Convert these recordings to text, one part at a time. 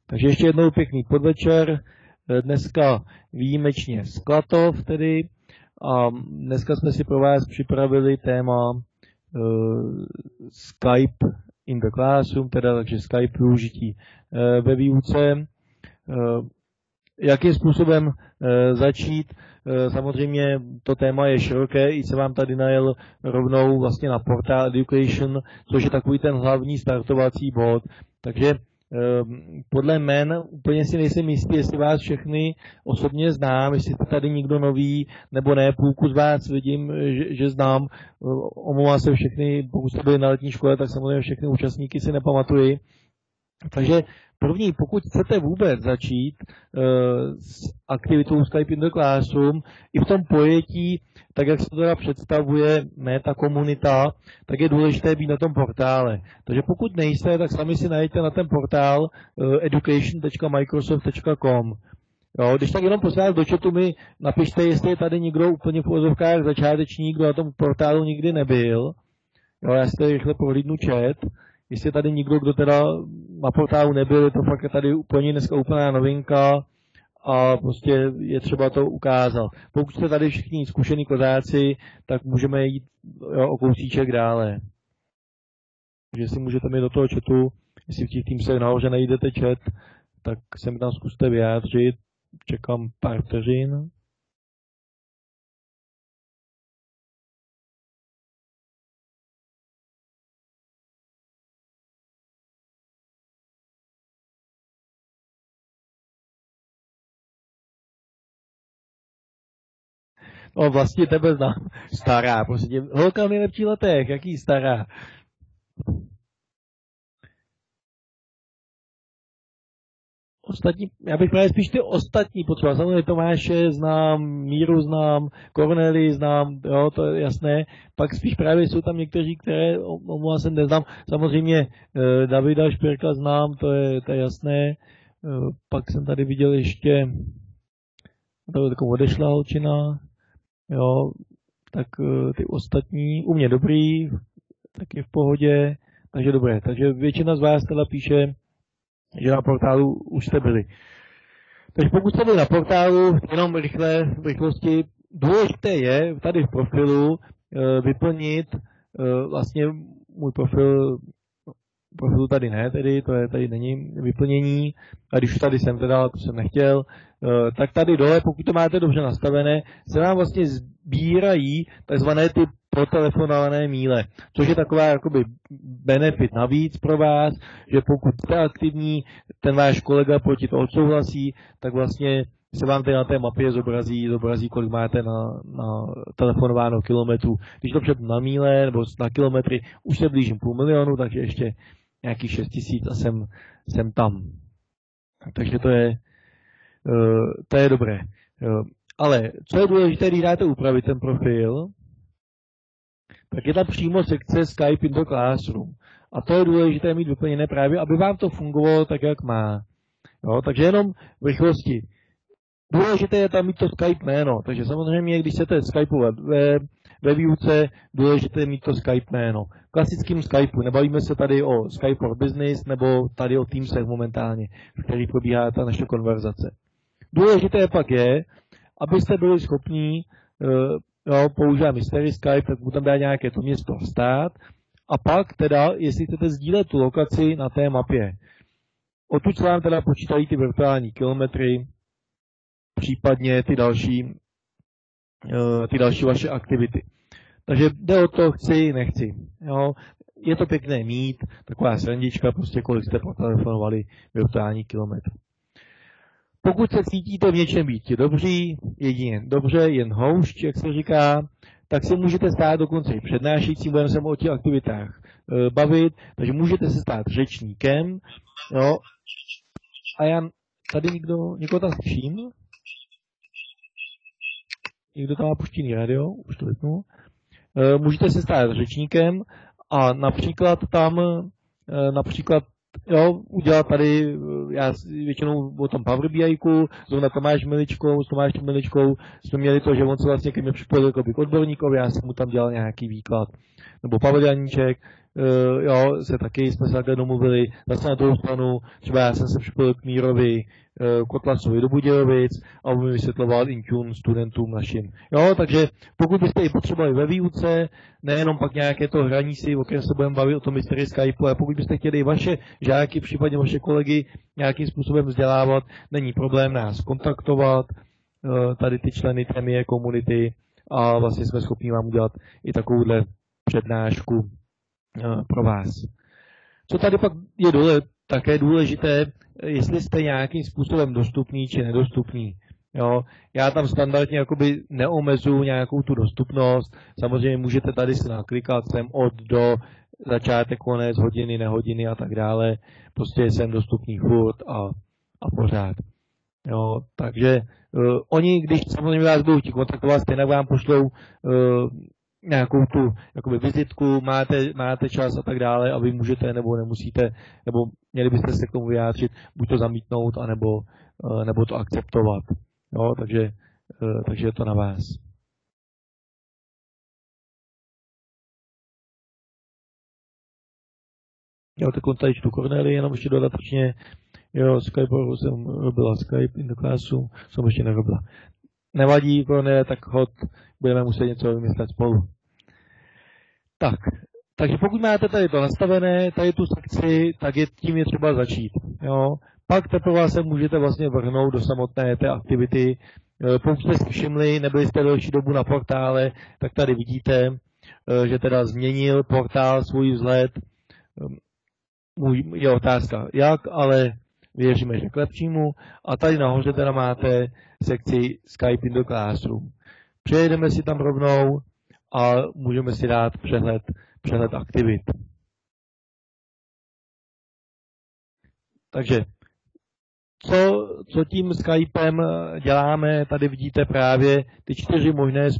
Takže ještě jednou pěkný podvečer. Dneska výjimečně z Klatov tedy. A dneska jsme si pro vás připravili téma Skype in the classroom, teda takže Skype využití ve výuce. Jakým způsobem začít? Samozřejmě to téma je široké, i se vám tady najel rovnou vlastně na portál Education, což je takový ten hlavní startovací bod. Takže podle jmen úplně si nejsem jistý, jestli vás všechny osobně znám, jestli jste tady někdo nový, nebo ne, půlku z vás vidím, že znám, omlouvám se všechny, pokud jste byli na letní škole, tak samozřejmě všechny účastníky si nepamatuji. Takže první, pokud chcete vůbec začít s aktivitou Skype in the Classroom, i v tom pojetí, tak jak se to teda představuje ta komunita, tak je důležité být na tom portále. Takže pokud nejste, tak sami si najděte na ten portál education.microsoft.com. Jo, když tak jenom prosím vás do chatu mi napište, jestli je tady někdo úplně v uvozovkách začátečník, kdo na tom portálu nikdy nebyl. Jo, já si tady rychle prohlídnu chat. Jestli je tady někdo, kdo teda na portálu nebyl, je to fakt tady úplně dneska úplná novinka a prostě je třeba to ukázat. Pokud jste tady všichni zkušení kozáci, tak můžeme jít o kousíček dále. Takže si můžete mi do toho chatu, jestli v těch Teamsech nahoře najdete chat, tak se mi tam zkuste vyjádřit. Čekám pár vteřin. No vlastně tebe znám. Stará, prostě. Holka v nejlepších letech, jaký stará. Ostatní, já bych právě spíš ty ostatní potřeboval. Samozřejmě Tomáše znám, Míru znám, Kornelii znám, jo, to je jasné. Pak spíš právě jsou tam někteří, které omlouvám se neznám. Samozřejmě Davida Špirka znám, to je jasné. Pak jsem tady viděl ještě takovou odešla holčina. Jo, tak ty ostatní, u mě dobrý, tak je v pohodě, takže dobré. Takže většina z vás teda píše, že na portálu už jste byli. Takže pokud jste byli na portálu, jenom rychle, v rychlosti, důležité je tady v profilu vyplnit vlastně můj profilu tady ne, tedy to je tady není vyplnění, a když už tady jsem teda, to jsem nechtěl, tak tady dole, pokud to máte dobře nastavené, se vám vlastně sbírají takzvané ty protelefonované míle, což je taková jakoby benefit navíc pro vás, že pokud jste aktivní, ten váš kolega proti to odsouhlasí, tak vlastně se vám tady na té mapě zobrazí, kolik máte na telefonováno kilometrů. Když to přepnu na míle nebo na kilometry, už se blížím 500 000, takže ještě nějaký 6 000 a jsem tam. Takže to je dobré. Ale co je důležité, když dáte upravit ten profil, tak je tam přímo sekce Skype in the Classroom. A to je důležité mít vyplněné právě, aby vám to fungovalo tak, jak má. Jo, takže jenom v rychlosti. Důležité je tam mít to Skype jméno, takže samozřejmě, když chcete Skypeovat ve výuce, důležité je mít to Skype jméno. Klasickým Skypeu, nebavíme se tady o Skype for Business, nebo tady o Teamsech momentálně, v kterých probíhá ta naše konverzace. Důležité pak je, abyste byli schopní používat Mystery Skype, tak mu tam dá nějaké to město stát, a pak teda, jestli chcete sdílet tu lokaci na té mapě. Odtud se vám teda počítají ty virtuální kilometry, případně ty další vaše aktivity. Takže jde o to, chci, nechci. Jo. Je to pěkné mít, taková srandička, prostě kolik jste potelefonovali virtuální kilometr. Pokud se cítíte v něčem být dobří, jedině dobře, jen houšť, jak se říká, tak si můžete stát dokonce i přednášejícím, budeme se o těch aktivitách bavit, takže můžete se stát řečníkem. Jo. A já tady někoho tam slyším? Někdo tam má puštěný radio, už to vypnu. Můžete se stát řečníkem a například udělat tady, já většinou o tom Power BI-ku, zrovna s Tomášem Miličkou jsme měli to, že on se vlastně ke mně připojil jako k odborníkovi, já jsem mu tam dělal nějaký výklad. Nebo Pavel Janíček, jo, jsme se takhle domluvili, zase na druhou stranu, třeba já jsem se připojil k Mírovi Kotlasovi do Budějovic a on mi vysvětloval Intune studentům našim. Jo, takže pokud byste i potřebovali ve výuce, nejenom pak nějaké to hraní si, o kterém se budeme bavit o tom mystery Skypeu, ale pokud byste chtěli i vaše žáky, případně vaše kolegy nějakým způsobem vzdělávat, není problém nás kontaktovat, tady ty členy té komunity a vlastně jsme schopni vám udělat i takovouhle přednášku pro vás. Co tady pak je také důležité, jestli jste nějakým způsobem dostupný či nedostupný. Jo? Já tam standardně jakoby neomezuju nějakou tu dostupnost. Samozřejmě můžete tady si naklikat sem od do, začátek, konec, hodiny, nehodiny a tak dále. Prostě jsem dostupný furt a pořád. Jo? Takže oni, když samozřejmě vás budou chtít kontaktovat, stejně vám pošlou nějakou tu jakoby vizitku, máte čas a tak dále a vy můžete nebo nemusíte, nebo měli byste se k tomu vyjádřit, buď to zamítnout, nebo to akceptovat. Jo, takže je to na vás. Jo, tak tady čtu Corneli, jenom ještě dodatečně. Jo, Skype jsem robila Skype in the Classroom, jsem ještě nerobila. Nevadí, Corneli, tak budeme muset něco vymyslet spolu. Takže pokud máte tady to nastavené, tady tu sekci, tak tím je třeba začít. Jo. Pak teprve se můžete vlastně vrhnout do samotné té aktivity. Pokud jste si všimli, nebyli jste delší dobu na portále, tak tady vidíte, že teda změnil portál svůj vzhled. Je otázka jak, ale věříme, že k lepšímu. A tady nahoře teda máte sekci Skype in the Classroom. Přejedeme si tam rovnou a můžeme si dát přehled aktivit. Takže co tím Skypem děláme, tady vidíte právě ty čtyři možné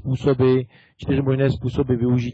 způsoby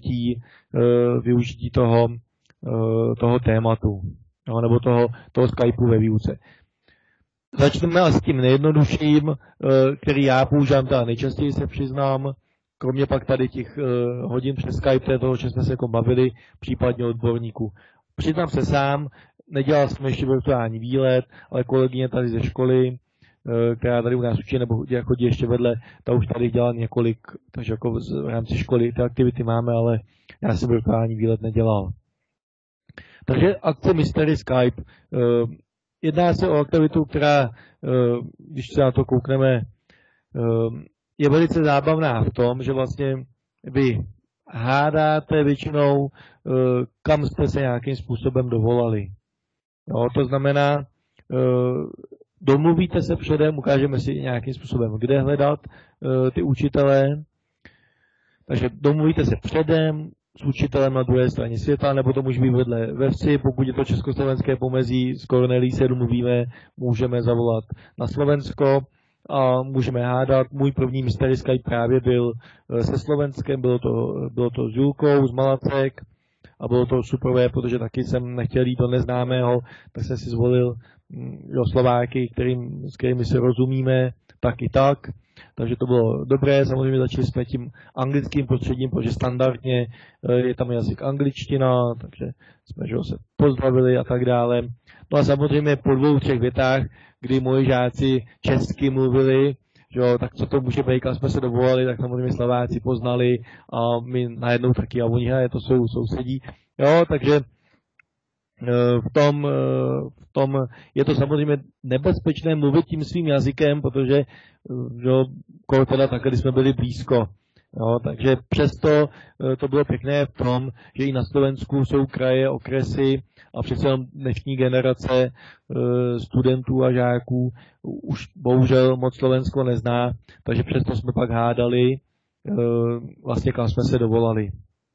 využití toho tématu, nebo toho Skypeu ve výuce. Začneme asi tím nejjednodušším, který já používám, teda nejčastěji se přiznám, kromě pak tady těch hodin přes Skype, toho, že jsme se jako bavili, případně odborníků. Přiznám se sám, nedělal jsem ještě virtuální výlet, ale kolegyně tady ze školy, která tady u nás učí, nebo chodí ještě vedle, ta už tady dělala několik, takže jako v rámci školy ty aktivity máme, ale já jsem virtuální výlet nedělal. Takže akce Mystery Skype. Jedná se o aktivitu, která, když se na to koukneme, je velice zábavná v tom, že vlastně vy hádáte většinou, kam jste se nějakým způsobem dovolali. Jo, to znamená, domluvíte se předem, ukážeme si nějakým způsobem, kde hledat ty učitele. Takže domluvíte se předem s učitelem na druhé straně světa, nebo to může být vedle ve vsi, pokud je to československé pomezí, s Cornelí se domluvíme, můžeme zavolat na Slovensko a můžeme hádat. Můj první Mystery Skype právě byl se Slovenskem, bylo to s Julkou z Malacek a bylo to superové, protože taky jsem nechtěl jít do neznámého, tak jsem si zvolil Slováky, s kterými se rozumíme, tak i tak. Takže to bylo dobré, samozřejmě začali jsme tím anglickým prostředím, protože standardně je tam jazyk angličtina, takže jsme se pozdravili a tak dále. No a samozřejmě po 2-3 větách, kdy moji žáci česky mluvili, že tak co to může být, kam jsme se dovolali, tak samozřejmě Slováci poznali a my najednou taky, a oni, to jsou sousedí. Jo, takže v tom je to samozřejmě nebezpečné mluvit tím svým jazykem, protože teda tak, když jsme byli blízko. Jo, takže přesto to bylo pěkné v tom, že i na Slovensku jsou kraje, okresy a přece dnešní generace studentů a žáků už bohužel moc Slovensko nezná, takže přesto jsme pak hádali, vlastně kam jsme se dovolali.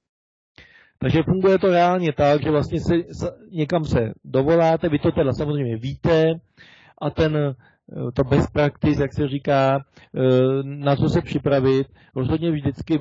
Takže funguje to reálně tak, že vlastně někam se dovoláte, vy to teda samozřejmě víte a to best practice, jak se říká, na co se připravit, rozhodně vždycky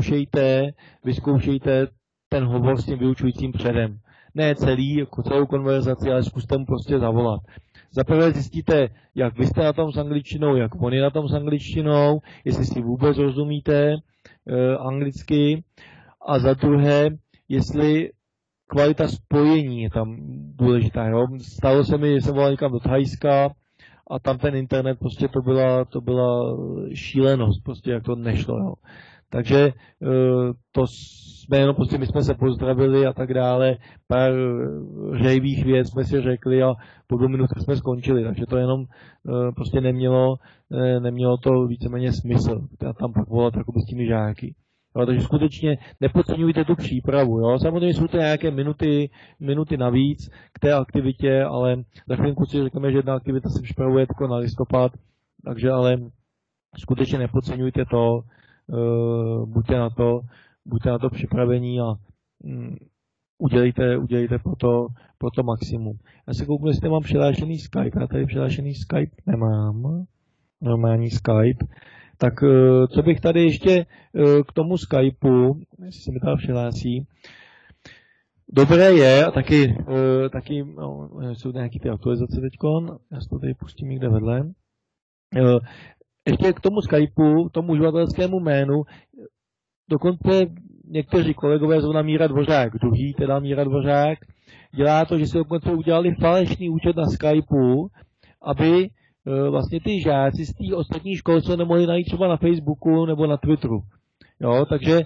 vyzkoušejte ten hovor s tím vyučujícím předem. Ne celou konverzaci, ale zkuste mu prostě zavolat. Zaprvé zjistíte, jak vy jste na tom s angličtinou, jak on je na tom s angličtinou, jestli si vůbec rozumíte anglicky, a za druhé, jestli kvalita spojení je tam důležitá. Jo? Stalo se mi, že jsem volal někam do Thajska a tam ten internet prostě to byla šílenost, prostě jak to nešlo. Jo? Takže to jsme jenom prostě, my jsme se pozdravili a tak dále, pár řejvých věc jsme si řekli a po 2 minutách jsme skončili, takže to jenom prostě nemělo to víceméně smysl. A tam pak volat jakoby s těmi žáky. Jo, takže skutečně nepodceňujte tu přípravu. Jo. Samozřejmě jsou to nějaké minuty navíc k té aktivitě, ale za chvilku si řekneme, že jedna aktivita se připravuje jako na listopad, takže ale skutečně nepodceňujte to, buďte na to připravení a udělejte pro to maximum. Já se kouknu, jestli mám přihlášený Skype. Já tady přihlášený Skype nemám. Normální Skype. Tak co bych tady ještě k tomu Skypeu, jestli se mi tady přihlásí. Dobré je, a taky jsou nějaké ty aktualizace teďkon, já si to tady pustím někde vedle. Ještě k tomu Skypeu, tomu uživatelskému jménu, dokonce někteří kolegové zrovna Míra Dvořák, druhý teda Míra Dvořák, dělá to, že si dokonce udělali falešný účet na Skypeu, aby vlastně ty žáci z té ostatní školy se nemohli najít třeba na Facebooku nebo na Twitteru. Jo, takže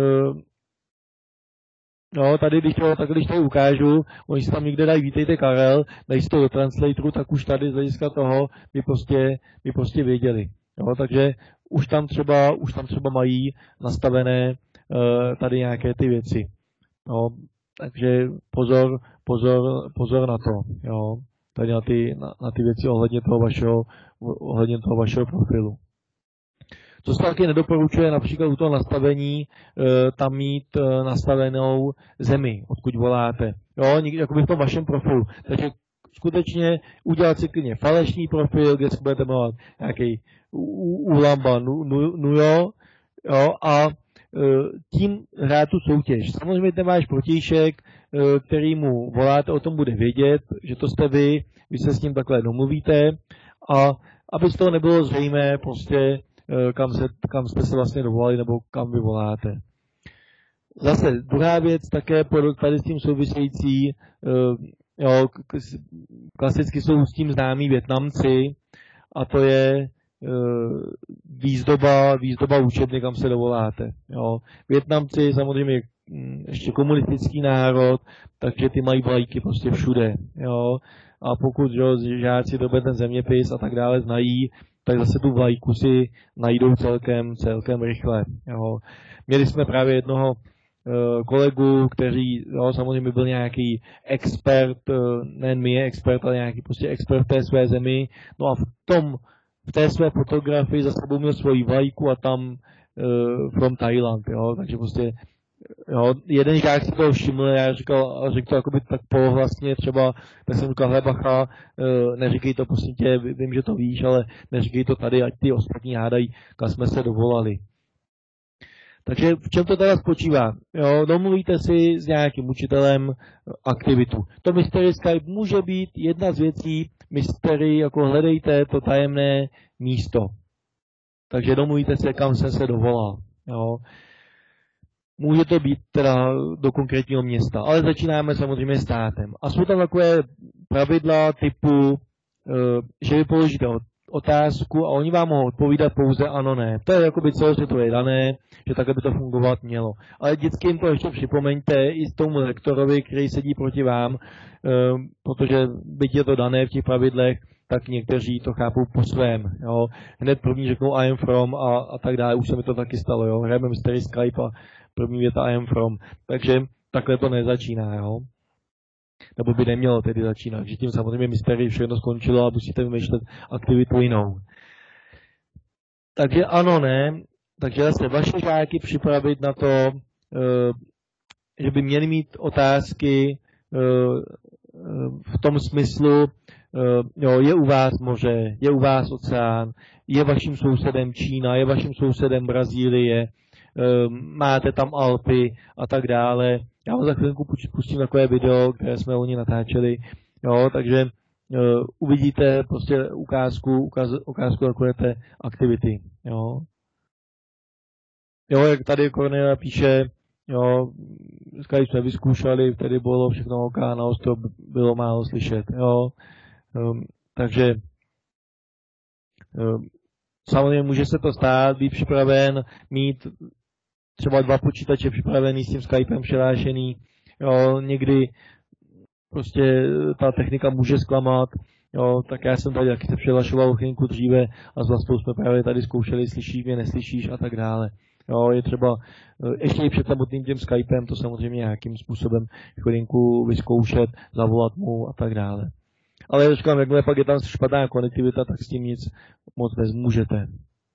tady, když to ukážu, oni si tam někde dají vítejte Karel, dají si to do translatoru, tak už tady z hlediska toho by prostě věděli. Jo, takže už tam třeba mají nastavené tady nějaké ty věci. Jo, takže pozor na to. Jo, tady na ty věci ohledně toho vašeho profilu. Co se taky nedoporučuje například u toho nastavení tam mít nastavenou zemi, odkud voláte. Jo, jakoby v tom vašem profilu. Takže skutečně udělat si klidně falešný profil, kde se budete jmenovat nějaký Ulamba Nujo, jo, a tím hrát tu soutěž. Samozřejmě ten váš protějšek, kterýmu voláte, o tom bude vědět, že to jste vy se s ním takhle domluvíte a aby z toho nebylo zřejmé prostě, kam jste se vlastně dovolali nebo kam vy voláte. Zase druhá věc také tady s tím související, jo, klasicky jsou s tím známí Vietnamci a to je výzdoba učebny, kam se dovoláte. Jo. Vietnamci samozřejmě ještě komunistický národ, takže ty mají vlajky prostě všude. Jo. A pokud žáci dobře ten zeměpis a tak dále znají, tak zase tu vlajku si najdou celkem rychle. Jo. Měli jsme právě jednoho kolegu, který samozřejmě byl nějaký expert, nejen my je expert, ale nějaký prostě expert v té své zemi. No a v té své fotografii za sebou měl svoji vlajku a tam from Thailand, jo, takže prostě jo, jeden žák si toho všiml, já řekl to jakoby tak polohlasně třeba, tak jsem říkal, bacha, neříkej to prostě tě, vím, že to víš, ale neříkej to tady, ať ty ostatní hádají, kam jsme se dovolali. Takže v čem to teda spočívá? Jo, domluvíte si s nějakým učitelem aktivitu. To Mystery Skype může být jedna z věcí, Mystery, jako hledejte to tajemné místo. Takže domluvíte se, kam jsem se dovolal. Jo. Může to být teda do konkrétního města, ale začínáme samozřejmě státem. A jsou tam takové pravidla typu, že vy položíte otázku a oni vám mohou odpovídat pouze ano, ne. To je jakoby celosvětově dané, že takhle by to fungovat mělo. Ale vždycky jim to ještě připomeňte i s tomu lektorovi, který sedí proti vám, protože byť je to dané v těch pravidlech, tak někteří to chápou po svém. Jo. Hned první řeknou I am from a tak dále, už se mi to taky stalo. Jo. Hrajeme Mystery Skype a první věta I am from. Takže takhle to nezačíná. Jo. Nebo by nemělo tedy začínat. Že tím samozřejmě Mystery všechno skončilo a musíte vymýšlet aktivitu jinou. Takže ano, ne. Takže zase vaše žáky připravit na to, že by měli mít otázky v tom smyslu, jo, je u vás moře, je u vás oceán, je vaším sousedem Čína, je vaším sousedem Brazílie, máte tam Alpy a tak dále. Já vám za chvilku pustím takové video, které jsme oni natáčeli, jo, takže uvidíte prostě ukázku takové té aktivity, jo. Jo, jak tady Cornelia píše, Jo, Skype jsme vyzkoušeli, vtedy bylo všechno OK, na ostro bylo málo slyšet. Jo. Takže samozřejmě může se to stát, být připraven, mít třeba 2 počítače připravený s tím Skypem přelášený. Jo, někdy prostě ta technika může zklamat. Jo, tak já jsem tady taky se přihlašoval chvilku dříve a s Vlastou jsme právě tady zkoušeli, slyšíš mě, neslyšíš a tak dále. Jo, je třeba ještě i před samotným tím Skypem to samozřejmě nějakým způsobem chvilinku vyzkoušet, zavolat mu a tak dále. Ale říkám, jakmile pak je tam špatná konektivita, tak s tím nic moc nezmůžete.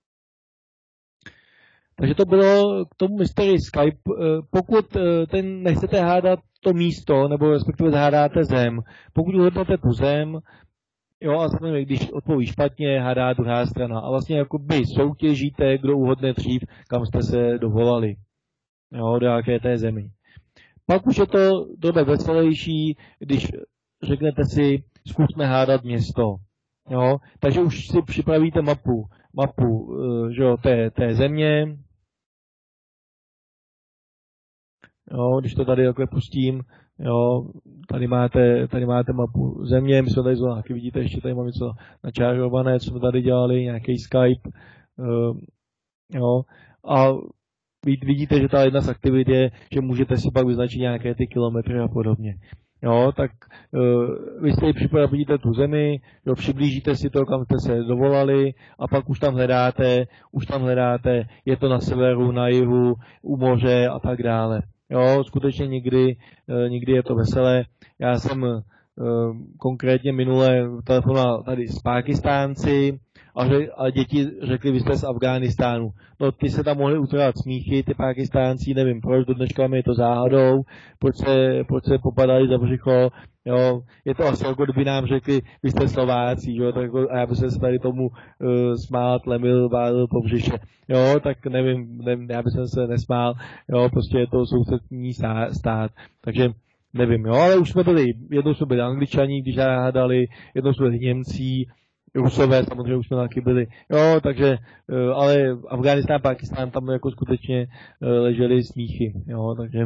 Takže to bylo k tomu mystery Skype. Pokud nechcete hádat to místo, nebo respektive hádáte zem, pokud uhodnete tu zem, jo, a samozřejmě, když odpoví špatně, hádá druhá strana. A vlastně jakoby soutěžíte, kdo uhodne dřív, kam jste se dovolali. Jo, do jaké té zemi. Pak už je to dobe veselější, když řeknete si, zkusme hádat město. Jo, takže už si připravíte mapu že jo, té země. Jo, když to tady takhle pustím, jo, tady máte mapu země, my jsme tady zvoláky, vidíte, ještě tady mám něco načářované, co jsme tady dělali, nějaký Skype, jo, a vidíte, že ta jedna z aktivit je, že můžete si pak vyznačit nějaké ty kilometry a podobně. Jo, tak vy si připravíte tu zemi, jo, přiblížíte si to, kam jste se dovolali a pak už tam hledáte, je to na severu, na jihu, u moře a tak dále. Jo, skutečně někdy je to veselé. Já jsem konkrétně minule telefonoval tady s Pákistánci a děti řekli, vy jste z Afghánistánu. No, ty se tam mohli utrát smíchy, ty Pákistánci, nevím proč, do dneška mi je to záhadou, proč se popadali za břicho, jo, je to asi jako kdyby nám řekli, vy jste Slováci, jo, tak jako, a já bych se tady tomu smál, tlemil, válil po břiše, jo, tak nevím, já bych se nesmál, jo, prostě je to sousední stát, takže nevím, jo, ale už jednou jsme byli Angličani, když hádali, jednou jsme byli Němcí, Rusové samozřejmě už jsme taky byli, jo, takže, ale Afghánistán, Pákistán, tam jako skutečně ležely smíchy, jo, takže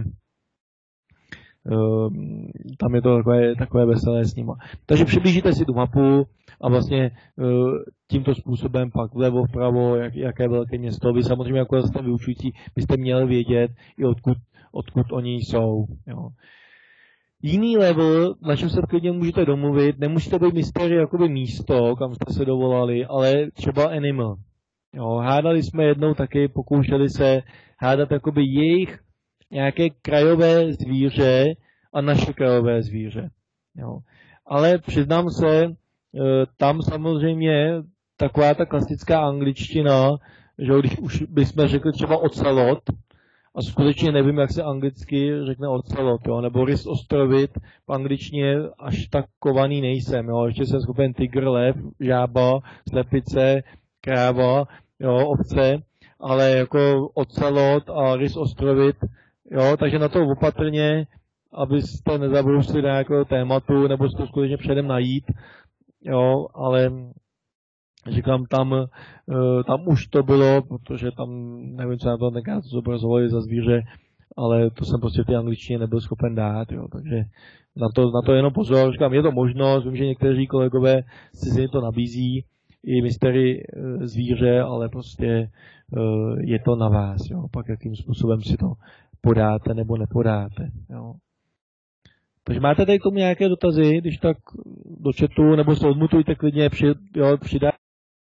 tam je to takové veselé s nima. Takže přiblížíte si tu mapu a vlastně tímto způsobem pak vlevo, vpravo, jaké velké město. Vy samozřejmě jako jste vyučující, byste měli vědět i odkud oni jsou, jo. Jiný level, na čem se klidně můžete domluvit, nemusíte být mystery jakoby místo, kam jste se dovolali, ale třeba animal. Jo, hádali jsme jednou taky, pokoušeli se hádat jakoby jejich nějaké krajové zvíře a naše krajové zvíře. Jo. Ale přiznám se, tam samozřejmě taková ta klasická angličtina, že když už bychom řekli třeba ocelot, a skutečně nevím, jak se anglicky řekne ocelot, jo, nebo rys ostrovit, v angličtině až tak kovaný nejsem, jo, ještě jsem schopen tygr, lev, žába, slepice, kráva, jo, ovce, ale jako ocelot a rys ostrovit, jo, takže na to opatrně, abyste nezabrousili do nějakého tématu, nebo si to skutečně předem najít, jo, ale říkám, tam už to bylo, protože tam, nevím, co na to tenkrát zobrazovali za zvíře, ale to jsem prostě v té angličtině nebyl schopen dát, jo, takže na to jenom pozor, říkám, je to možnost, vím, že někteří kolegové si to nabízí, i mystery zvíře, ale prostě je to na vás, jo, pak jakým způsobem si to podáte nebo nepodáte, jo. Takže máte tady k tomu nějaké dotazy, když tak do chatu, nebo se odmutujte klidně, přidat.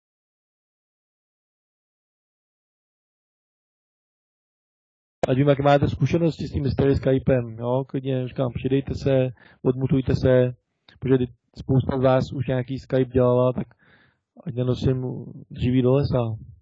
Ať vím, jak máte zkušenosti s tím mystery Skypem, jo, klidně říkám, přidejte se, odmutujte se, protože spousta z vás už nějaký Skype dělala, tak ať nenosím dříví do lesa.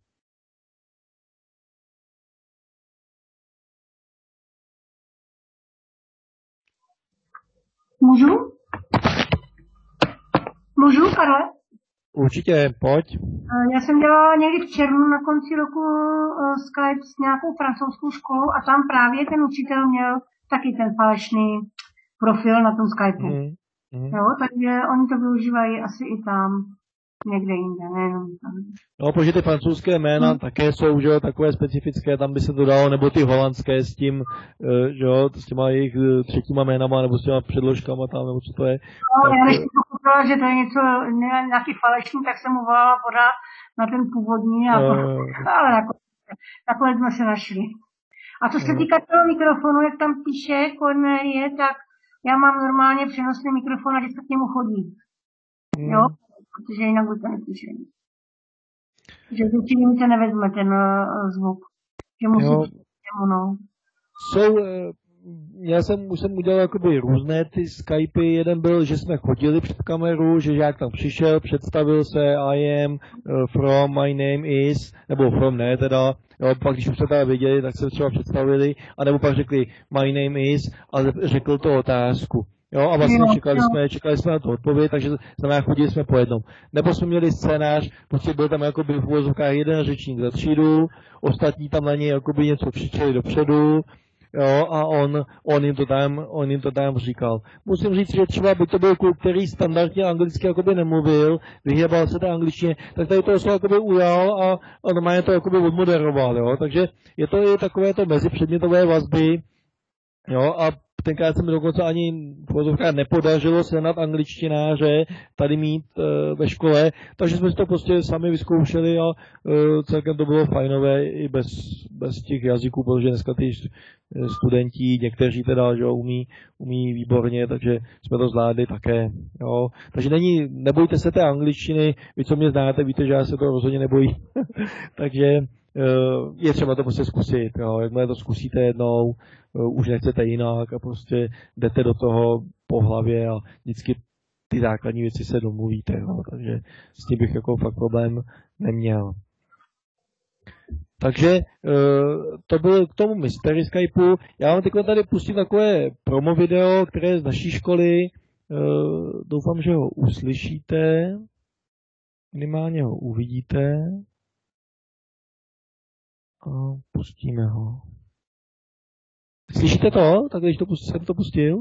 Můžu, Karle? Určitě, pojď. Já jsem dělala někdy v červnu na konci roku Skype s nějakou francouzskou školou a tam právě ten učitel měl taky ten falešný profil na tom Skypeu. Jo, takže oni to využívají asi i tam. někde jinde, nejenom tam. No, protože ty francouzské jména také jsou, že jo, takové specifické, tam by se to dalo, nebo ty holandské s tím, že jo, s těma jejich třetíma jménama, nebo s těma předložkama tam, nebo co to je. No, tak, já než jsem pochopila, že to je něco, nějaký falešný, tak jsem mu volala pořád na ten původní, ale takhle jsme se našli. A co se týká toho mikrofonu, jak tam píše Cornélie, tak já mám normálně přenosný mikrofon a vždycky k němu chodí. Jo? Protože jinak by to nepíše. Že určitě mi to nevezme ten zvuk. Že musí no. Už jsem udělal jakoby různé ty Skypy. Jeden byl, že jsme chodili před kameru, že žák tam přišel, představil se I am from, my name is, nebo from ne teda, jo, pak když už se teda věděli, tak se třeba představili, anebo pak řekli my name is a řekl to otázku. Jo, a vlastně čekali jsme na tu odpověď, takže znamená, chodili jsme po jednom. Nebo jsme měli scénář, prostě byl tam jakoby v uvozovkách jeden řečník za třídu, ostatní tam na něj jakoby něco křičeli dopředu, jo, a on jim to tam říkal. Musím říct, že třeba by to byl kluk, který standardně anglicky jakoby nemluvil, vyhýbal se té angličtině, tak tady to jakoby ujal a normálně to jakoby odmoderoval, jo, takže je to i takové to mezipředmětové vazby, jo, a tenkrát se mi dokonce ani nepodařilo sehnat angličtináře tady mít ve škole, takže jsme si to prostě sami vyzkoušeli a celkem to bylo fajnové i bez těch jazyků, protože dneska ty studenti, někteří teda, že umí výborně, takže jsme to zvládli také. Jo. Takže nebojte se té angličtiny, vy co mě znáte, víte, že já se to rozhodně nebojím. Takže je třeba to prostě zkusit. Jo. Jakmile to zkusíte jednou, už nechcete jinak a prostě jdete do toho po hlavě a vždycky ty základní věci se domluvíte. Jo. Takže s tím bych jako fakt problém neměl. Takže to bylo k tomu mystery Skypeu. Já vám teď tady pustím takové promo video, které je z naší školy. Doufám, že ho uslyšíte. Minimálně ho uvidíte. A pustíme ho. Slyšíte to? Tak když jsem to pustil?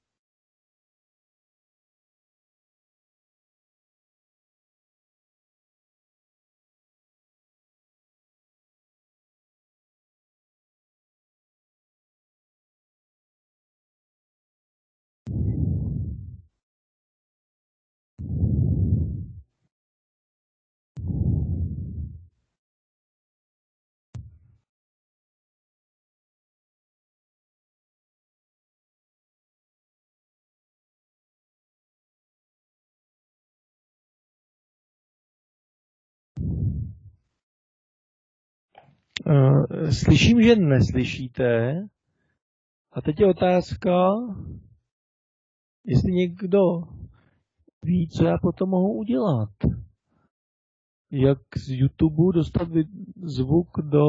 Slyším, že neslyšíte. A teď je otázka, jestli někdo ví, co já potom mohu udělat. Jak z YouTube dostat zvuk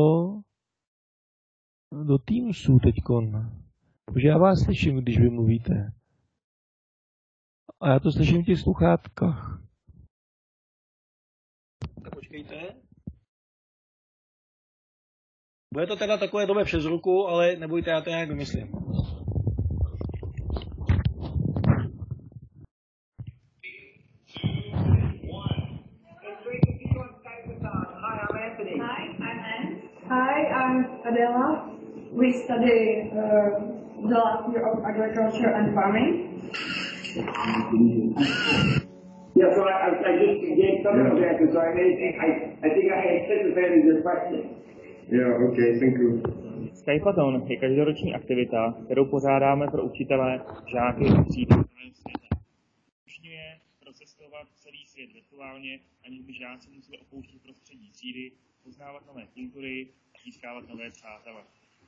do Teamsu teďkon. Protože já vás slyším, když vy mluvíte. A já to slyším v těch sluchátkách. Tak počkejte. Bude to teda takové dobe přes ruku, ale nebojte, já to nějak vymyslím. Hi, I'm Adela. We study the last year of agriculture and farming. Yeah, so I just gave some of the answers, so I think I anticipated your question. Yeah, okay, thank you. Skypathon je každoroční aktivita, kterou pořádáme pro učitele, žáky a třídy v celém světě. Umožňuje procestovat celý svět virtuálně, aniž by žáci museli opouštět prostředí třídy, poznávat nové kultury a získávat nové přátele.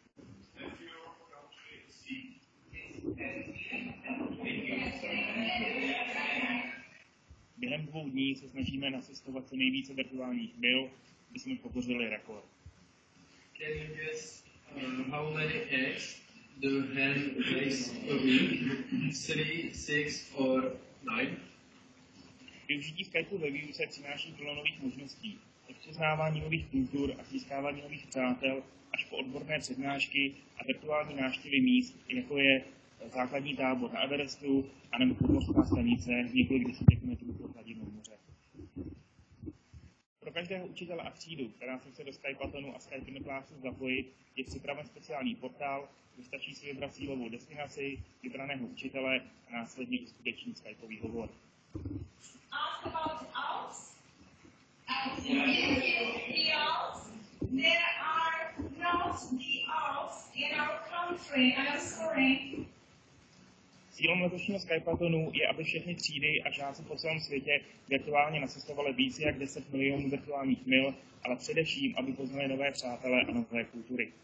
Během 2 dní se snažíme nasestovat co nejvíce virtuálních mil, aby jsme pokořili rekord. Can you guess how many eggs the hen lays a week? 3, 6 or 9? Využití Skypeu ve výuce přináší plno nových možností. Od poznávání nových kultur a získávání nových přátel až po odborné přednášky a virtuální návštěvy míst, jako je základní tábor na Everestu anebo podmořská stanice několik desítek metrů pod hladinou moře. Pro každého učitele a třídu, která se chce do Skypatonu a Skype classes zapojit, je připraven speciální portál, kde stačí si vybrat cílovou destinaci, vybraného učitele a následně uskuteční Skypeový hovor. Ask about the Alps. The Alps. There are not the Alps in our country. I'm sorry. Cílem letošního Skypatonu je, aby všechny třídy a žáci po celém světě virtuálně nacestovali více jak 10 milionů virtuálních mil, ale především, aby poznali nové přátele a nové kultury.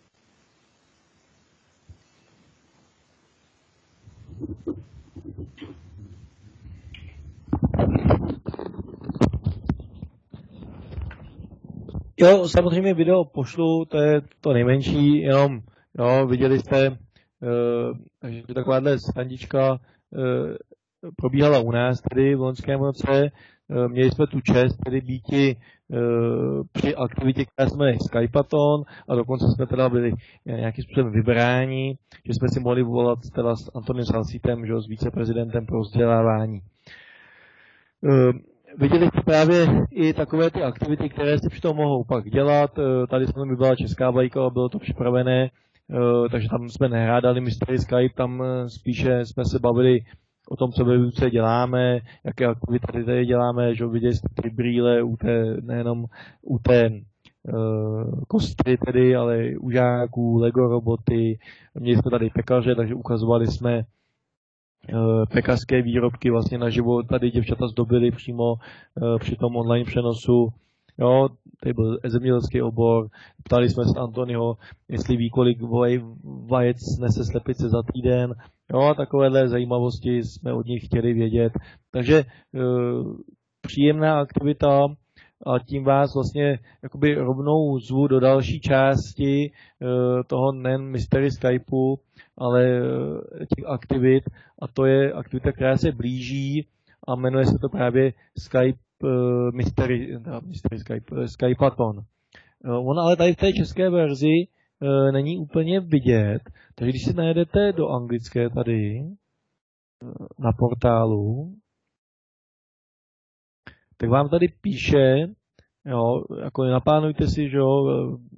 Jo, samozřejmě video pošlu, to je to nejmenší, jenom jo, viděli jste, takže takováhle srandička probíhala u nás tedy v loňském roce. Měli jsme tu čest tedy býti při aktivitě, která se jmenuje Skypaton, a dokonce jsme teda byli nějakým způsobem vybráni, že jsme si mohli volat teda s Antonem Salsítem, že, s viceprezidentem pro vzdělávání. Viděli jste právě i takové ty aktivity, které si přitom mohou pak dělat. Tady jsme byla česká vlajka, bylo to připravené, takže tam jsme nehrádali Mystery Skype, tam spíše jsme se bavili o tom, co ve výuce děláme, jaké aktivity tady děláme, že viděli jste ty brýle nejenom u té kostry tedy, ale u žáků, Lego roboty, měli jsme tady pekaře, takže ukazovali jsme pekařské výrobky vlastně naživo, tady děvčata zdobily přímo při tom online přenosu. Jo, tady byl zemědělský obor, ptali jsme se Antonyho, jestli ví, kolik vajec snese slepice za týden. Jo, takovéhle zajímavosti jsme od nich chtěli vědět. Takže příjemná aktivita, a tím vás vlastně jakoby rovnou zvu do další části toho nejen Mystery Skypeu, ale těch aktivit, a to je aktivita, která se blíží a jmenuje se to právě Skype Mystery Skype, Skypaton. On ale tady v té české verzi není úplně vidět, takže když si najedete do anglické tady na portálu, tak vám tady píše, jo, jako naplánujte si, že jo,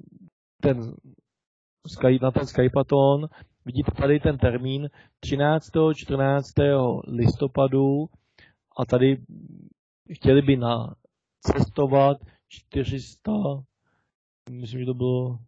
na ten Skypaton, vidíte tady ten termín 13. 14. listopadu a tady chtěli by cestovat 400, myslím, že to bylo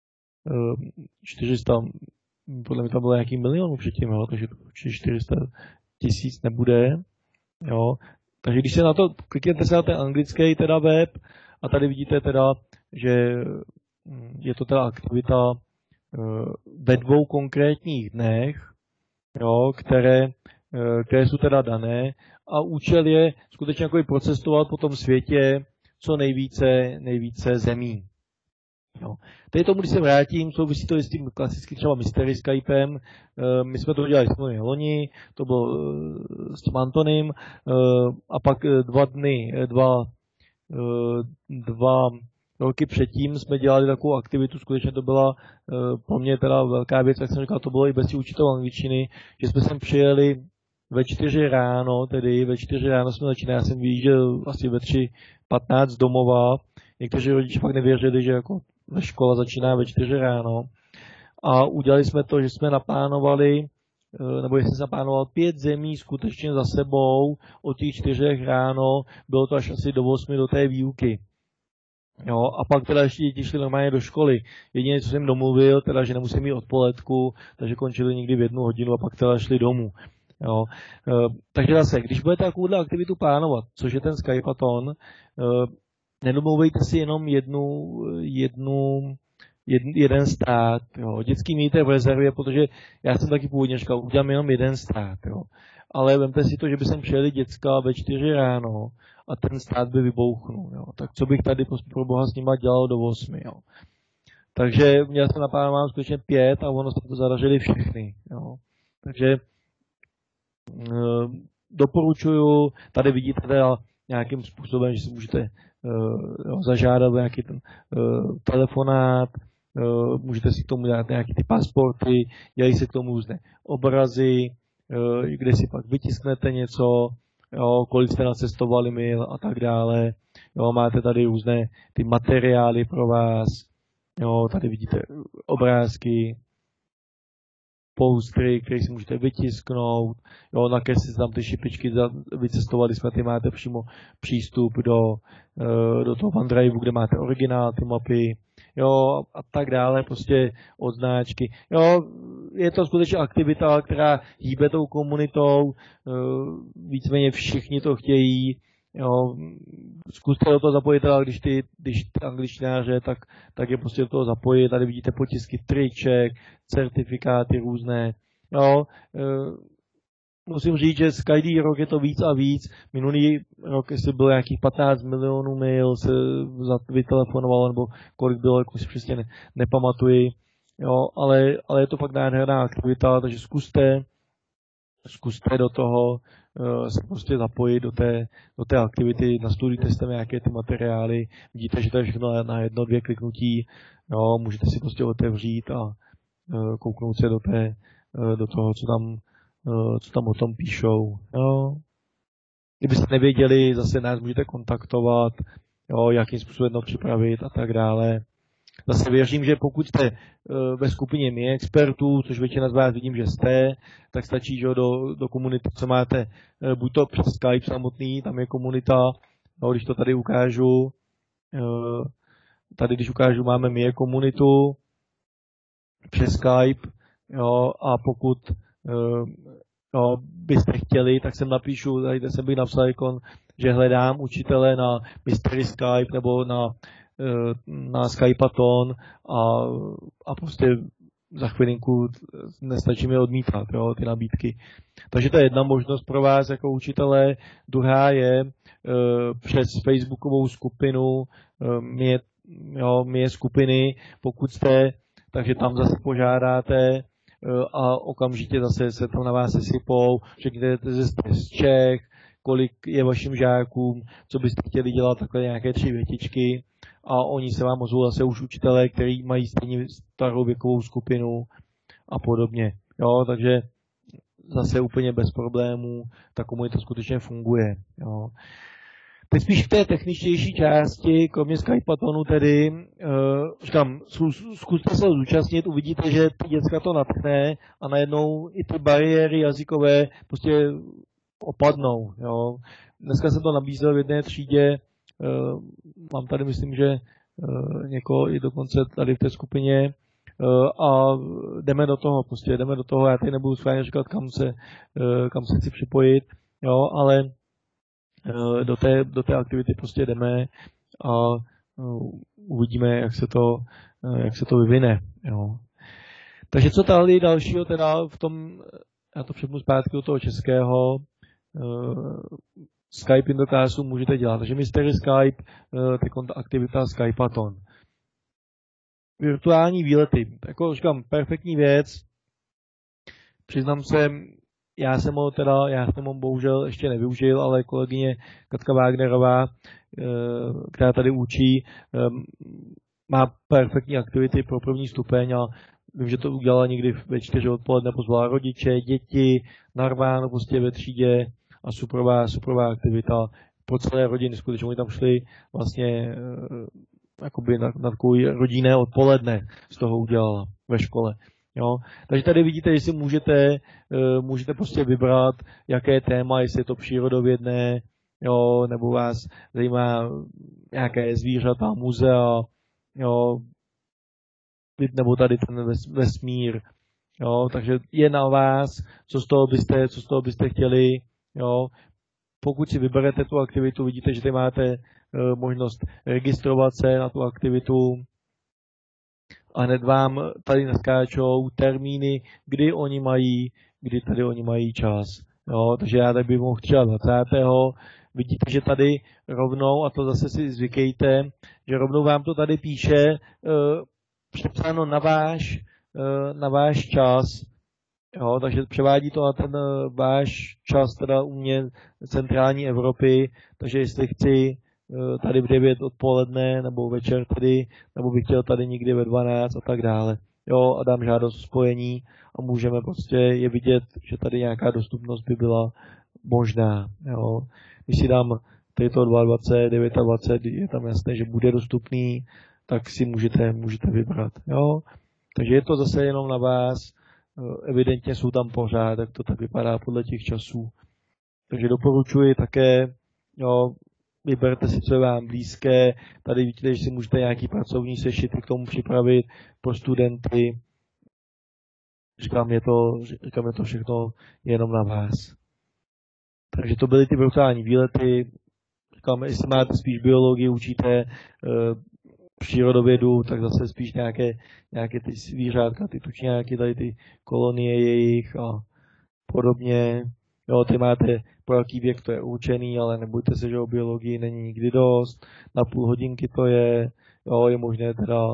400, podle mě tam bylo nějaký milionů předtím, jo, takže 400 000 nebude, jo. Takže když se na to, klikněte se na ten anglický teda web a tady vidíte teda, že je to teda aktivita ve 2 konkrétních dnech, jo, které jsou teda dané a účel je skutečně jako procestovat po tom světě co nejvíce zemí. Jo. Teď tomu, když se vrátím, souvisí to i s tím klasickým třeba Mystery Skypem. My jsme to dělali s loni, to bylo s tím Antonem, a pak 2 roky předtím jsme dělali takovou aktivitu, skutečně to byla pro mě teda velká věc, jak jsem říkal, to bylo i bez učitelů angličtiny, že jsme sem přijeli ve 4 ráno, tedy ve 4 ráno jsme začínali, já jsem vyjížděl asi ve 3:15 z domova, někteří rodiče fakt nevěřili, že jako škola začíná ve 4 ráno. A udělali jsme to, že jsme naplánovali, nebo jestli jsem naplánoval 5 zemí skutečně za sebou od těch 4 ráno, bylo to až asi do 8 do té výuky. Jo, a pak teda ještě děti šli normálně do školy. Jediné, co jsem domluvil, teda, že nemusím mít odpoledku, takže končili někdy v 1 hodinu a pak teda šli domů. Jo. Takže zase, když budete takovouhle aktivitu plánovat, což je ten Skypaton, nedomlouvejte si jenom jeden stát. Jo. Vždycky mějte v rezervě, protože já jsem taky původně říkal, udělám jenom jeden stát. Jo. Ale vemte si to, že by sem přijeli děcka ve 4 ráno a ten stát by vybouchnul. Jo. Tak co bych tady pro boha s nima dělal do 8. Jo. Takže měl jsem naplánováno skutečně 5 a ono se to zadařili všechny. Jo. Takže doporučuju, tady vidíte teda nějakým způsobem, že si můžete zažádat nějaký ten telefonát, můžete si k tomu dát nějaké ty pasporty, dělají se k tomu různé obrazy, kde si pak vytisknete něco, jo, kolik jste nacestovali mil a tak dále. Jo, máte tady různé ty materiály pro vás. Jo, tady vidíte obrázky, postry, které si můžete vytisknout. Jo, nakreslit tam ty šipičky, vycestovali jsme, ty máte přímo přístup do toho OneDriveu, kde máte originál, ty mapy, jo, a tak dále, prostě odznáčky. Jo, je to skutečně aktivita, která hýbe tou komunitou, víceméně všichni to chtějí. Jo, zkuste do toho zapojit, ale když angličtináře, tak je prostě do toho zapojit. Tady vidíte potisky triček, certifikáty různé. Jo, musím říct, že z každý rok je to víc a víc. Minulý rok, jestli bylo nějakých 15 milionů mail, se vytelefonovalo, nebo kolik bylo, jako si přesně nepamatuji. Jo, ale je to fakt nádherná aktivita, takže zkuste do toho se prostě zapojit do té aktivity, nastudujte si tam nějaké ty materiály, vidíte, že to je všechno na 1-2 kliknutí, jo, můžete si prostě otevřít a kouknout se do toho, co tam o tom píšou. Jo. Kdybyste nevěděli, zase nás můžete kontaktovat, jo, jakým způsobem to připravit a tak dále. Zase věřím, že pokud jste ve skupině My expertů, což většina z vás vidím, že jste, tak stačí, že do komunity, co máte, buď to přes Skype samotný, tam je komunita, no, když to tady ukážu, když ukážu, máme My komunitu přes Skype, jo, a pokud byste chtěli, tak sem napíšu, tady jsem bych napsal, že hledám učitele na Mystery Skype nebo na Skypeathon a prostě za chvilinku nestačí mi odmítat, jo, ty nabídky. Takže to je jedna možnost pro vás jako učitele. Druhá je přes facebookovou skupinu My skupiny, pokud jste, takže tam zase požádáte a okamžitě zase se tam na vás sesypou, řekněte, že jste z Čech, kolik je vašim žákům, co byste chtěli dělat, takhle nějaké 3 větičky a oni se vám ozvou zase už učitelé, kteří mají stejně starou věkovou skupinu a podobně. Jo, takže zase úplně bez problémů ta komunita skutečně funguje. Jo. Teď spíš v té techničtější části, kromě Skypeathonu tedy, říkám, zkuste se zúčastnit, uvidíte, že ty děcka to natchne a najednou i ty bariéry jazykové prostě opadnou. Jo. Dneska jsem to nabízel v jedné třídě, mám tady, myslím, že někoho i dokonce tady v té skupině a jdeme do toho, já tady nebudu schválně říkat, kam se chci připojit, jo, ale do té aktivity prostě jdeme a uvidíme, jak se to vyvine. Jo. Takže co tady dalšího teda v tom, já to přepnu zpátky do toho českého, Skype in the Classroom můžete dělat. Takže Mystery Skype, aktivita Skypeathon. Virtuální výlety. Jako říkám, perfektní věc. Přiznám se, já jsem ho bohužel ještě nevyužil, ale kolegyně Katka Wagnerová, která tady učí, má perfektní aktivity pro první stupeň a vím, že to udělala někdy ve 4 odpoledne, pozvala rodiče, děti, narváno prostě ve třídě a superová aktivita pro celé rodiny. Skutečně oni tam šli vlastně jakoby na takový rodinné odpoledne z toho udělala ve škole. Jo. Takže tady vidíte, že si můžete prostě vybrat, jaké téma, jestli je to přírodovědné, jo, nebo vás zajímá nějaké zvířata, muzea, jo, nebo tady ten vesmír, jo, takže je na vás, co z toho byste chtěli, jo. Pokud si vyberete tu aktivitu, vidíte, že tady máte možnost registrovat se na tu aktivitu a hned vám tady naskáčou termíny, kdy tady oni mají čas. Jo, takže já tady bych mohl třeba 20. Vidíte, že tady rovnou, a to zase si zvykejte, že rovnou vám to tady píše přepsáno na váš čas. Jo, takže převádí to na ten váš čas teda u mě centrální Evropy, takže jestli chci tady v 9 odpoledne nebo večer tady, nebo bych chtěl tady někdy ve 12 a tak dále. Jo, a dám žádost o spojení a můžeme prostě je vidět, že tady nějaká dostupnost by byla možná. Jo. Když si dám tady to 22, 29, je tam jasné, že bude dostupný, tak si můžete vybrat. Jo? Takže je to zase jenom na vás, evidentně jsou tam pořád, tak to tak vypadá podle těch časů. Takže doporučuji také, jo, vyberte si, co je vám blízké. Tady vidíte, že si můžete nějaký pracovní sešity k tomu připravit pro studenty. Říkám, je to všechno jenom na vás. Takže to byly ty brutální výlety. Říkám, jestli máte spíš biologii, učíte přírodovědu, tak zase spíš nějaké ty zvířátka, ty tučňáky, tady ty kolonie jejich a podobně. Jo, ty máte, pro jaký věk to je určený, ale nebojte se, že o biologii není nikdy dost. Na půl hodinky to je, jo, je možné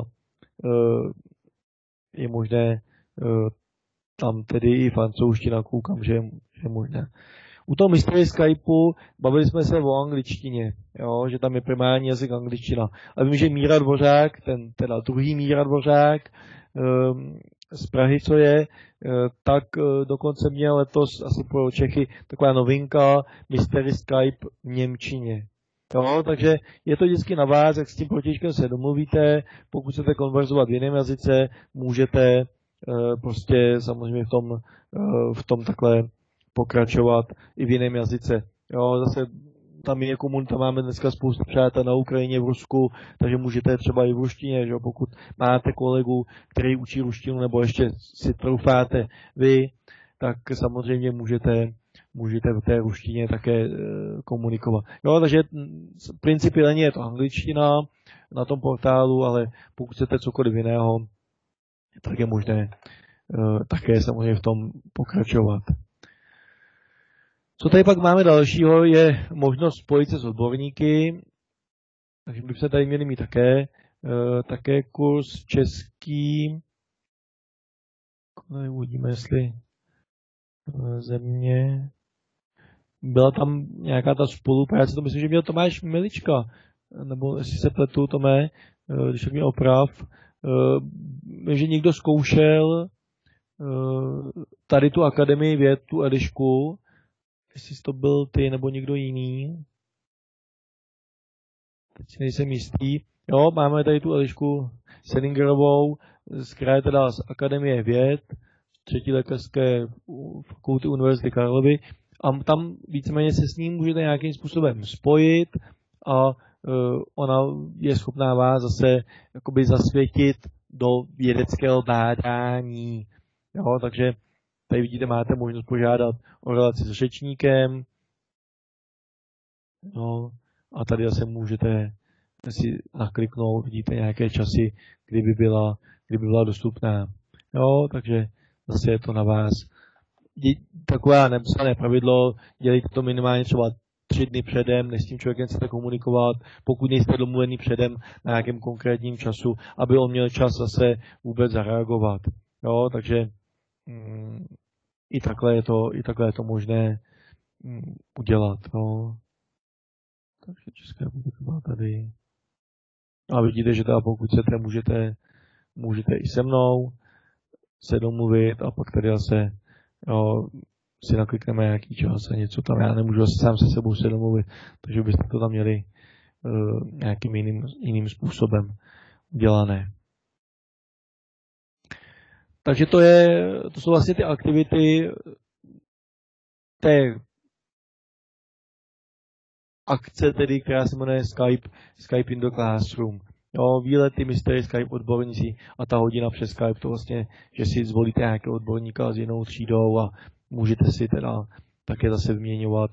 tam tedy i francouzština, koukám, že je možné. U toho mystery Skypeu bavili jsme se o angličtině, jo, že tam je primární jazyk angličtina. A vím, že Míra Dvořák, teda druhý Míra Dvořák z Prahy, co je, tak dokonce měl letos asi pro Čechy taková novinka mystery Skype v němčině. Jo, takže je to vždycky na vás, jak s tím protějškem se domluvíte. Pokud chcete konverzovat v jiném jazyce, můžete prostě samozřejmě v tom takhle pokračovat i v jiném jazyce. Jo, zase tam je komunita, máme dneska spoustu přátel na Ukrajině, v Rusku, takže můžete třeba i v ruštině, že? Pokud máte kolegu, který učí ruštinu, nebo ještě si troufáte vy, tak samozřejmě můžete v té ruštině také komunikovat. Jo, takže principiálně je to angličtina na tom portálu, ale pokud chcete cokoliv jiného, tak je možné také samozřejmě v tom pokračovat. Co tady pak máme dalšího, je možnost spojit se s odborníky, takže bychom tady měli mít také kurz český. Uvidíme, jestli země. Byla tam nějaká ta spolupráce, to myslím, že měl Tomáš Milička, nebo jestli se pletu, Tomé, když mě oprav, že někdo zkoušel tady tu Akademii věd, tu Elišku, jestli to byl ty nebo někdo jiný. Teď si nejsem jistý. Jo, máme tady tu Elišku Selingerovou, z kraje teda z Akademie věd, třetí lékařské fakulty Univerzity Karlovy. A tam víceméně se s ním můžete nějakým způsobem spojit a ona je schopná vás zase jakoby zasvětit do vědeckého bádání. Jo, takže tady vidíte, máte možnost požádat o relaci s řečníkem. No, a tady zase můžete si nakliknout, vidíte nějaké časy, kdyby byla dostupná. Jo, takže zase je to na vás. Taková nepsané pravidlo, dělejte to minimálně třeba 3 dny předem, než s tím člověkem chcete komunikovat, pokud nejste domluvený předem na nějakém konkrétním času, aby on měl čas zase vůbec zareagovat. Jo, takže i takhle je to možné udělat. No. Takže Česká republika tady. A vidíte, že teda pokud chcete, můžete i se mnou se domluvit a pak tady zase si naklikneme nějaký čas a něco tam. Já nemůžu asi sám se sebou se domluvit, takže byste to tam měli nějakým jiným způsobem udělané. Takže to jsou vlastně ty aktivity té akce, tedy, která se jmenuje Skype in the Classroom. Jo, výlety, mystery, Skype odborníci a ta hodina přes Skype, to vlastně, že si zvolíte nějakého odborníka s jinou třídou a můžete si teda také zase vyměňovat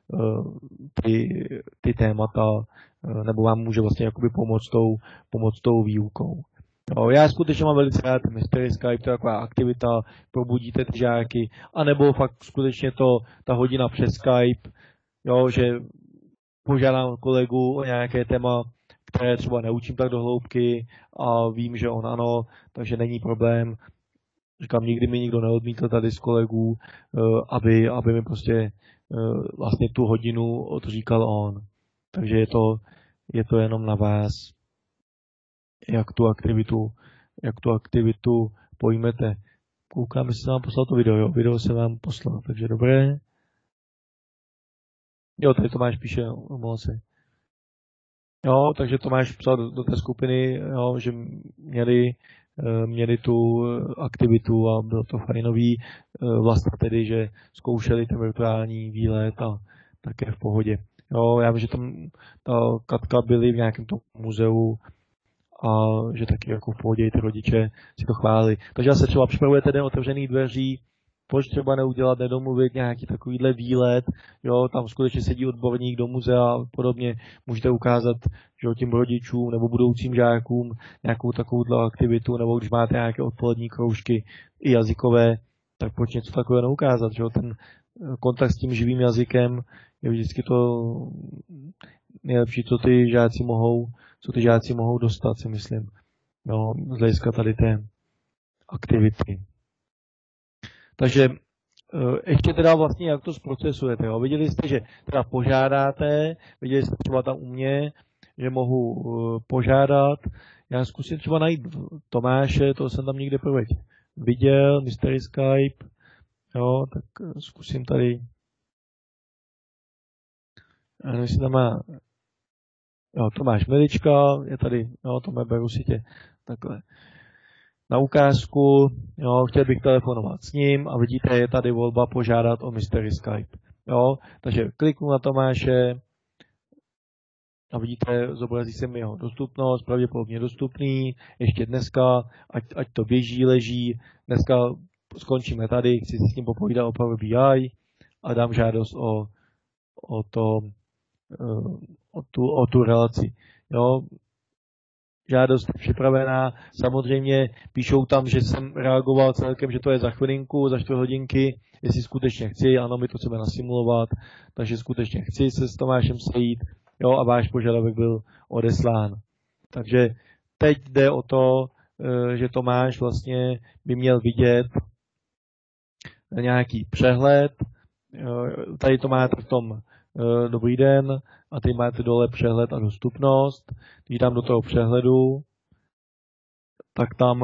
ty témata, nebo vám může vlastně jakoby pomoct tou výukou. Jo, já skutečně mám velice rád mystery Skype, to je taková aktivita, probudíte ty žáky, anebo fakt skutečně ta hodina přes Skype, jo, že požádám kolegu o nějaké téma, které třeba neučím tak do hloubky a vím, že on ano, takže není problém. Říkám, nikdy mi nikdo neodmítl tady z kolegů, aby mi prostě vlastně tu hodinu odříkal on. Takže je to jenom na vás, jak tu aktivitu pojmete. Koukám, jestli jsem vám poslal to video. Jo, video jsem vám poslal, takže dobré. Jo, tady Tomáš píše, omlouvám se. Jo, takže Tomáš psal do té skupiny, jo, že měli tu aktivitu a bylo to fajnový. Vlastně tedy, že zkoušeli ten virtuální výlet a také v pohodě. Jo, já vím, že tam ta Katka byli v nějakém tom muzeu a že taky jako v pohodě ty rodiče si to chválili. Takže se třeba připravujete den otevřených dveří, proč třeba neudělat, nedomluvit nějaký takovýhle výlet, jo, tam skutečně sedí odborník do muzea a podobně, můžete ukázat, že těm rodičům nebo budoucím žákům nějakou takovouhle aktivitu, nebo když máte nějaké odpolední kroužky i jazykové, tak proč něco takového neukázat, že jo, ten kontakt s tím živým jazykem je vždycky to nejlepší, co ty žáci mohou dostat, si myslím, no, z hlediska tady té aktivity. Takže ještě teda vlastně, jak to zprocesujete. Jo? Viděli jste, že teda požádáte, viděli jste třeba tam u mě, že mohu požádat. Já zkusím třeba najít Tomáše, to jsem tam někde prvé viděl, Mystery Skype. Jo, tak zkusím tady. A nevím, jestli tam má Tomáš Milička, je tady, jo, to beru si tě takhle na ukázku, jo, chtěl bych telefonovat s ním a vidíte, je tady volba požádat o Mystery Skype. Jo, takže kliknu na Tomáše a vidíte, zobrazí se mi jeho dostupnost, pravděpodobně dostupný, ještě dneska, ať to běží, leží, dneska skončíme tady, chci si s ním popovídat o Power BI a dám žádost o tu relaci. Jo, žádost je připravená, samozřejmě píšou tam, že jsem reagoval celkem, že to je za chvilinku, za 4 hodinky, jestli skutečně chci, ano, my to chceme nasimulovat, takže skutečně chci se s Tomášem sejít, jo, a váš požadavek byl odeslán. Takže teď jde o to, že Tomáš vlastně by měl vidět nějaký přehled, tady to máte v tom dobrý den a tady máte dole přehled a dostupnost. Když dám do toho přehledu, tak tam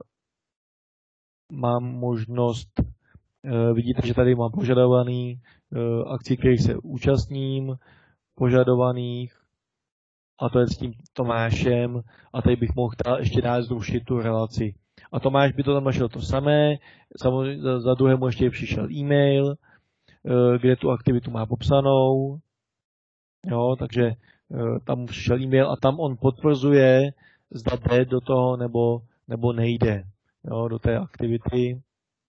mám možnost, vidíte, že tady mám požadovaný akcí, kterých se účastním, požadovaných, a to je s tím Tomášem, a tady bych mohl ještě dál zrušit tu relaci. A Tomáš by to tam našel to samé, samozřejmě za druhému ještě přišel e-mail, kde tu aktivitu má popsanou, jo, takže tam přišel e-mail a tam on potvrzuje, zda jde do toho nebo nejde, jo, do té aktivity.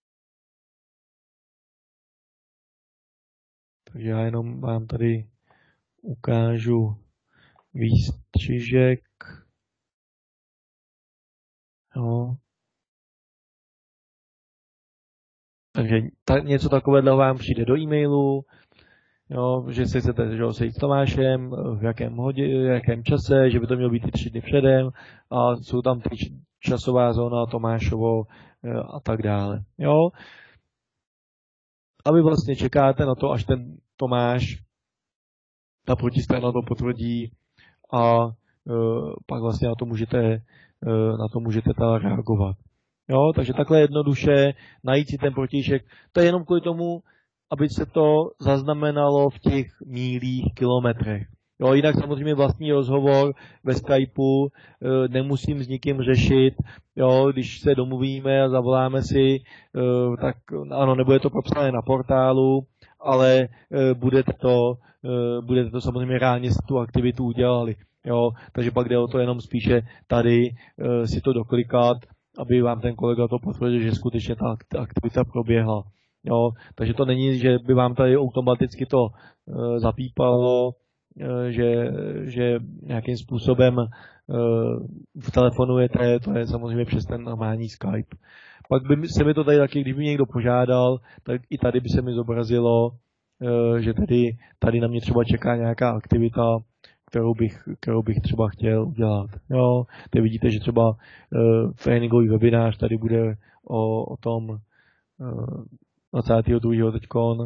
Takže já jenom vám tady ukážu výstřižek. Jo. Takže něco takového vám přijde do e-mailu, jo, že se chcete sejít s Tomášem, v jakém čase, že by to mělo být ty 3 dny předem a jsou tam ty časová zóna Tomášovo a tak dále. Jo. A vy vlastně čekáte na to, až ten Tomáš, ta protistrana to potvrdí a pak vlastně na to můžete reagovat. Jo, takže takhle jednoduše najít si ten protišek. To je jenom kvůli tomu, aby se to zaznamenalo v těch mílích, kilometrech. Jo, jinak samozřejmě vlastní rozhovor ve Skypeu nemusím s nikým řešit. Jo, když se domluvíme a zavoláme si, tak ano, nebude to propsané na portálu, ale budete to samozřejmě reálně si tu aktivitu udělali. Jo, takže pak jde o to jenom spíše tady si to doklikat, aby vám ten kolega to potvrdil, že skutečně ta aktivita proběhla. Jo, takže to není, že by vám tady automaticky to zapípalo, že nějakým způsobem telefonujete, to je samozřejmě přes ten normální Skype. Pak by se mi to tady taky, když by někdo požádal, tak i tady by se mi zobrazilo, že tady na mě třeba čeká nějaká aktivita, kterou bych třeba chtěl udělat. Jo, tady vidíte, že třeba tréninkový webinář tady bude o tom 22. teďkon,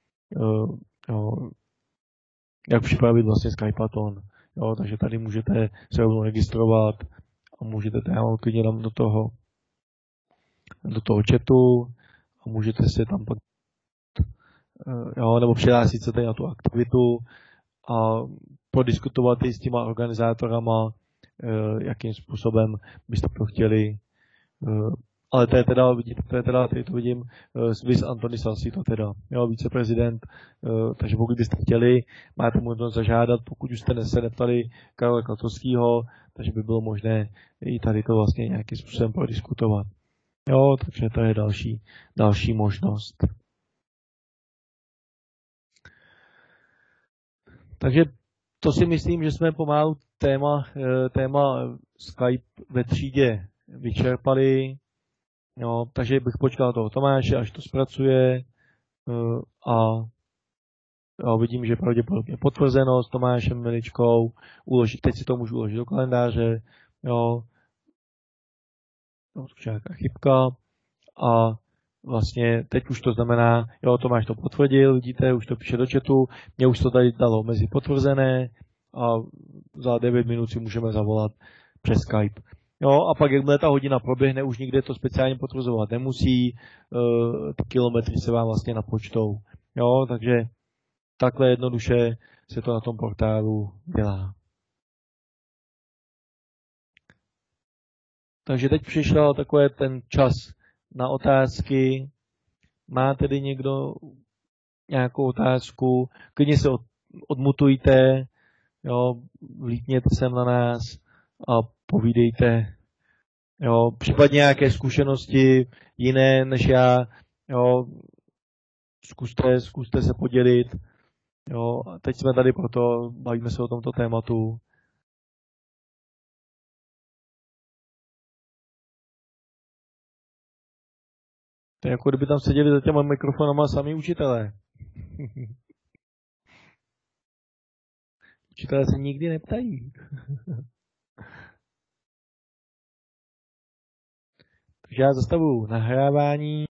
jak připravit vlastně Skypeathon. Jo, takže tady můžete se rovnou registrovat a můžete tam klidně dát do toho chatu a můžete se tam pak jo, nebo přihlásit se tady na tu aktivitu a prodiskutovat i s těma organizátorama, jakým způsobem byste to chtěli. Ale to je teda, vidíte, tady to vidím, Swiss Antony Sassi to teda, jo, viceprezident, takže pokud byste chtěli, máte možnost zažádat, pokud už jste se neptali Karola Klatovského, takže by bylo možné i tady to vlastně nějakým způsobem prodiskutovat. Jo, takže to je další možnost. Takže to si myslím, že jsme pomalu téma Skype ve třídě vyčerpali. Jo, takže bych počkal toho Tomáše, až to zpracuje a vidím, že pravděpodobně potvrzeno s Tomášem Miličkou. Teď si to můžu uložit do kalendáře. Jo, nějaká chybka a vlastně teď už to znamená, jo, Tomáš to potvrdil, vidíte, už to píše do chatu, mě už to tady dalo mezi potvrzené a za 9 minut si můžeme zavolat přes Skype. Jo, a pak jakmile ta hodina proběhne, už nikde to speciálně potvrzovat nemusí, ty kilometry se vám vlastně napočtou. Jo, takže takhle jednoduše se to na tom portálu dělá. Takže teď přišel takový ten čas na otázky. Má tedy někdo nějakou otázku? Klidně se odmutujte, jo, vlítněte sem na nás a povídejte. Jo, případně nějaké zkušenosti jiné než já, jo, zkuste se podělit. Jo, teď jsme tady proto, bavíme se o tomto tématu. To je jako kdyby tam seděli za těma mikrofonama sami učitelé. Učitelé se nikdy neptají. Takže já zastavuju nahrávání.